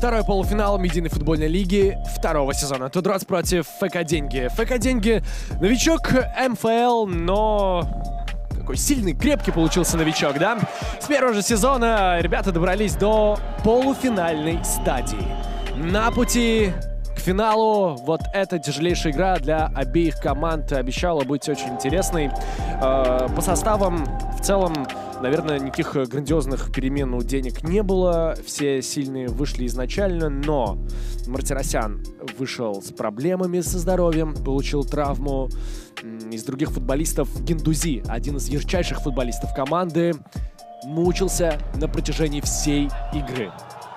Второй полуфинал медийной футбольной лиги второго сезона. Тудроц против ФК Деньги. ФК Деньги новичок МФЛ, но какой сильный, крепкий получился новичок, да? С первого же сезона ребята добрались до полуфинальной стадии. На пути к финалу вот эта тяжелейшая игра для обеих команд обещала быть очень интересной. По составам в целом, наверное, никаких грандиозных перемен у Денег не было. Все сильные вышли изначально, но Мартиросян вышел с проблемами со здоровьем, получил травму. Из других футболистов Гендузи, один из ярчайших футболистов команды, мучился на протяжении всей игры.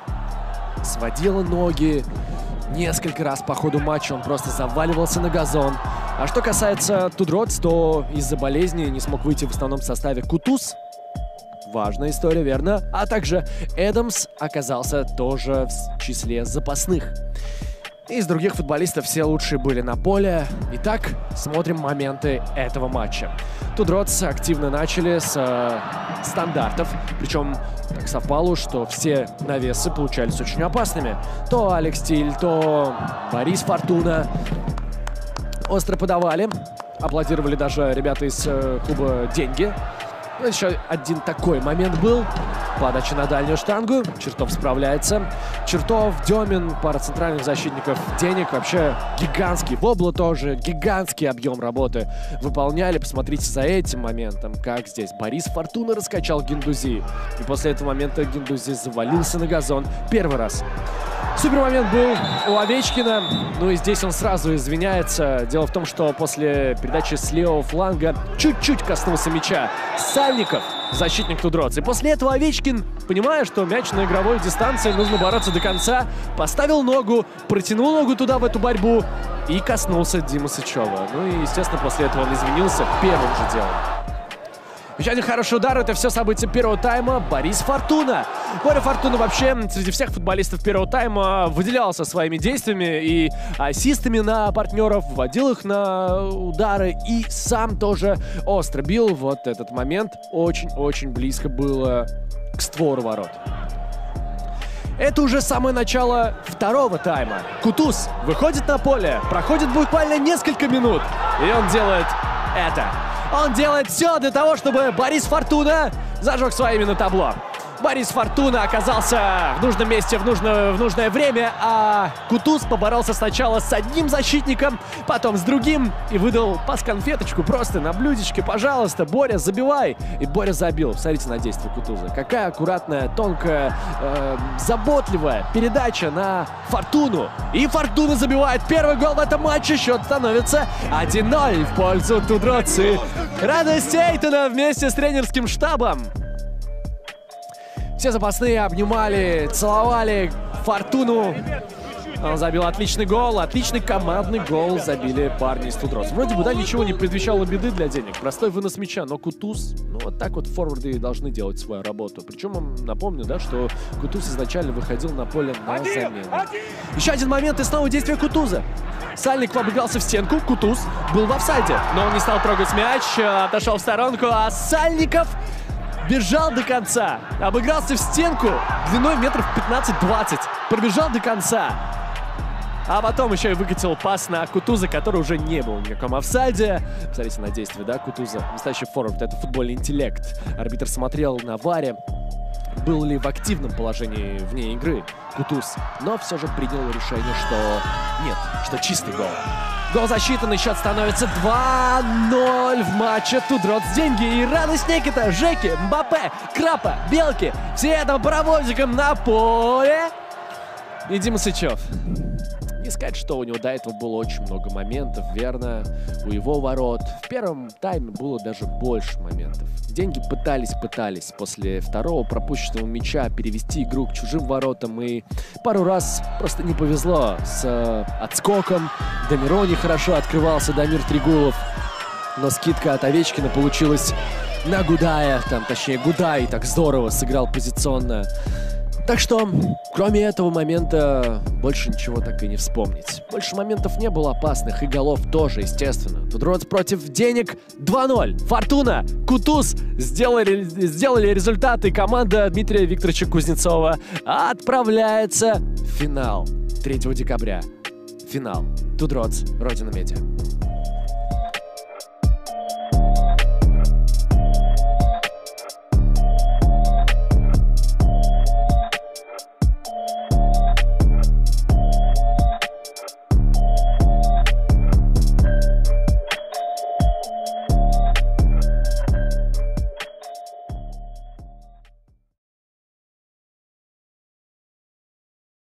Сводило ноги. Несколько раз по ходу матча он просто заваливался на газон. А что касается Тудроц, то из-за болезни не смог выйти в основном составе Кутуз. Важная история, верно? А также Эдамс оказался тоже в числе запасных. Из других футболистов все лучшие были на поле. Итак, смотрим моменты этого матча. Тудроц активно начали с стандартов. Причем так совпало, что все навесы получались очень опасными. То Алекс Тиль, то Борис Фортуна остро подавали. Аплодировали даже ребята из клуба «Деньги». Ну, еще один такой момент был. Подача на дальнюю штангу. Чертов справляется. Чертов, Демин, пара центральных защитников Денег. Вообще гигантский. Вобла тоже гигантский объем работы выполняли. Посмотрите за этим моментом, как здесь Борис Фортуна раскачал Гендузи. И после этого момента Гендузи завалился на газон первый раз. Супер момент был у Овечкина. Ну и здесь он сразу извиняется. Дело в том, что после передачи с левого фланга чуть-чуть коснулся мяча Сальников, защитник Тудроц. И после этого Овечкин, понимая, что мяч на игровой дистанции, нужно бороться до конца, поставил ногу, протянул ногу туда в эту борьбу и коснулся Димы Сычева. Ну и, естественно, после этого он извинился первым же делом. Еще один хороший удар. Это все события первого тайма. Борис Фортуна. Боря Фортуна вообще среди всех футболистов первого тайма выделялся своими действиями и ассистами на партнеров, вводил их на удары и сам тоже остро бил. Вот этот момент очень-очень близко было к створу ворот. Это уже самое начало второго тайма. Кутуз выходит на поле, проходит буквально несколько минут, и он делает это. Он делает все для того, чтобы Борис Фортуна зажег своими на табло. Борис Фортуна оказался в нужном месте в нужное время, а Кутуз поборолся сначала с одним защитником, потом с другим и выдал пас-конфеточку просто на блюдечке. Пожалуйста, Боря, забивай. И Боря забил. Смотрите на действие Кутуза. Какая аккуратная, тонкая, заботливая передача на Фортуну. И Фортуна забивает первый гол в этом матче. Счет становится 1-0 в пользу Тудроц. Радость Эйтона вместе с тренерским штабом. Все запасные обнимали, целовали Фортуну. Он забил отличный гол, отличный командный гол забили парни из Тудроц. Вроде бы, да, ничего не предвещало беды для Денег. Простой вынос мяча, но Кутуз, ну вот так вот форварды должны делать свою работу. Причем, напомню, да, что Кутуз изначально выходил на поле на замену. Еще один момент и снова действие Кутуза. Сальников обыгрался в стенку, Кутуз был в офсайде, но он не стал трогать мяч, отошел в сторонку, а Сальников бежал до конца, обыгрался в стенку длиной метров 15-20, пробежал до конца. А потом еще и выкатил пас на Кутуза, который уже не был в никаком офсайде. Смотрите на действие, да, Кутуза. Настоящий форвард, это футбольный интеллект. Арбитр смотрел на ВАРе, был ли в активном положении вне игры Кутуз, но все же принял решение, что нет, что чистый гол. Гол засчитан, и счет становится 2-0 в матче Тудроц Деньги. И радость Никита, Жеки, Мбаппе, Крапа, Белки. Все это паровозиком на поле. И Дима Сычев. Не сказать, что у него до этого было очень много моментов, верно, у его ворот. В первом тайме было даже больше моментов. Деньги пытались после второго пропущенного мяча перевести игру к чужим воротам. И пару раз просто не повезло с отскоком. Дамирони хорошо открывался, Дамир Трегулов. Но скидка от Овечкина получилась на Гудая. Там, точнее, Гудай так здорово сыграл позиционно. Так что, кроме этого момента, больше ничего так и не вспомнить. Больше моментов не было опасных, и голов тоже, естественно. Тудроц против Денег 2-0. Фортуна, Кутуз сделали результаты. Команда Дмитрия Викторовича Кузнецова отправляется в финал 3 декабря. Финал. Тудроц, Родина Медиа.